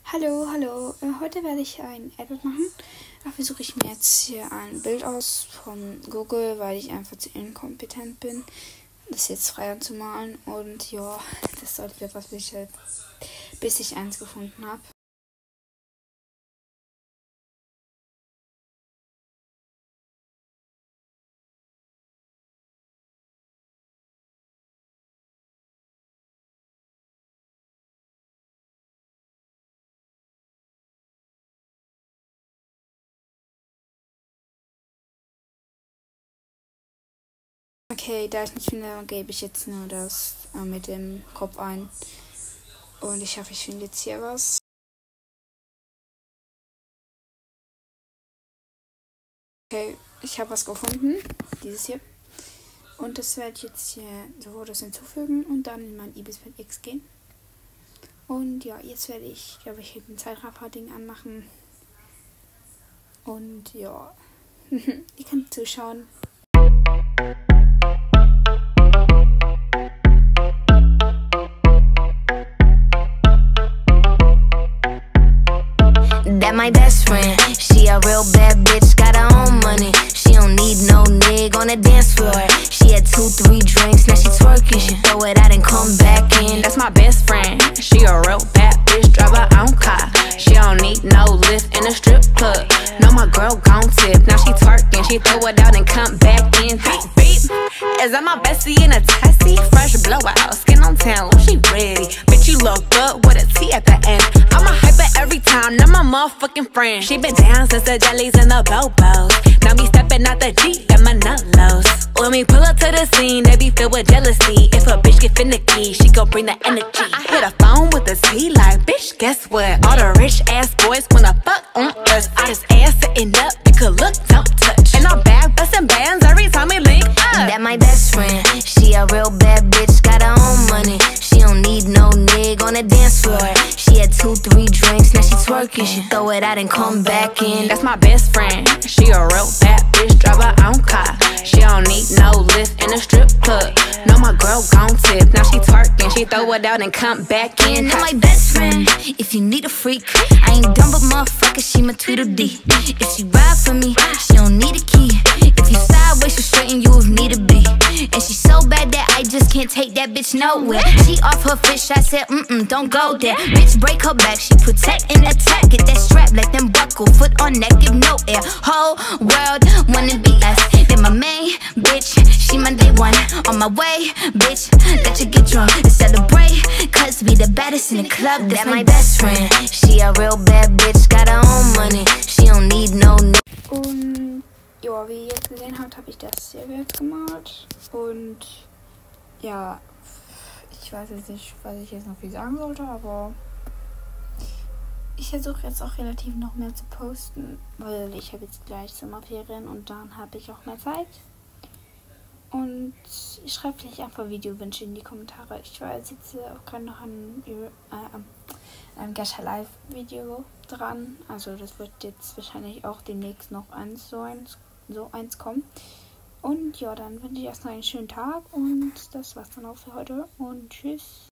Hallo, hallo. Heute werde ich ein Edit machen. Dafür suche ich mir jetzt hier ein Bild aus von Google, weil ich einfach zu inkompetent bin, das jetzt frei anzumalen. Und ja, das sollte etwas bis ich eins gefunden habe. Okay, da ich nicht finde, gebe ich jetzt nur das mit dem Kopf ein. Und ich hoffe, ich finde jetzt hier was. Okay, ich habe was gefunden. Dieses hier. Und das werde ich jetzt hier so das hinzufügen und dann in mein Ibis.x gehen. Und ja, jetzt werde ich, glaube ich, ein Zeitraffer-Ding anmachen. Und ja, ihr könnt zuschauen. That my best friend, she a real bad bitch, got her own money. She don't need no nigga on the dance floor. She had 2-3 drinks, now she twerking. She throw it out and come back in. That's my best friend, she a real bad bitch, drive her own car. She don't need no lift in a strip club. No, my girl gon' tip, now she twerking. She throw it out and come back in. Beep, beep. Is that my bestie in a tessie? Fresh blowout, skin on town, she ready. Bitch, you look good with a T at the end. I'm a hyper every time, now my motherfucking friend. She been down since the jellies and the bobos. Now me stepping out the Jeep and my nullos. When we pull up to the scene, they be filled with jealousy. If a bitch get finicky, she gon' bring the energy. I hit a phone with a T like, bitch, guess what? All the rich ass boys wanna fuck on us. I just ass sitting up, it could look, don't touch. And I'm back bustin' bands every time we link up. That my best friend, she a real bad bitch, got her own money. She don't need no nigga on the dance floor. She had 2-3 drinks, now she twerking. She throw it out and come back in. That's my best friend, she a real bad bitch, drive her own car. She don't need no lift in a strip club. No, my girl gon' tip, now she twerking. She throw it out and come back in. That my best friend, if you need a freak, I ain't dumb but motherfucker, she my Tweedledee. If she ride for me, she don't need a key. If you sideways, she straighten you if need to be. And she so bad that I just can't take that bitch nowhere. She off her fish, I said, don't go there. Bitch, break her back, she protect and attack. Get that strap, let them buckle, foot on neck, give no air. Whole world wanna be us. Then my main bitch, she my day one. On my way, bitch, let you get drunk and celebrate. Cause we the baddest in the club, that's my best friend. She a real bad bitch, got her own money. She don't need no Und ja, wie ihr jetzt gesehen habt, habe ich das hier jetzt gemalt. Und ja, ich weiß jetzt nicht, was ich jetzt noch viel sagen sollte, aber ich versuche jetzt auch relativ noch mehr zu posten, weil ich habe jetzt gleich Sommerferien und dann habe ich auch mehr Zeit. Und ich schreibe vielleicht einfach Videowünsche in die Kommentare. Ich war jetzt auch gerade noch an einem Gacha Live Video dran. Also das wird jetzt wahrscheinlich auch demnächst noch so eins kommen. Und ja, dann wünsche ich erstmal einen schönen Tag und das war's dann auch für heute und tschüss.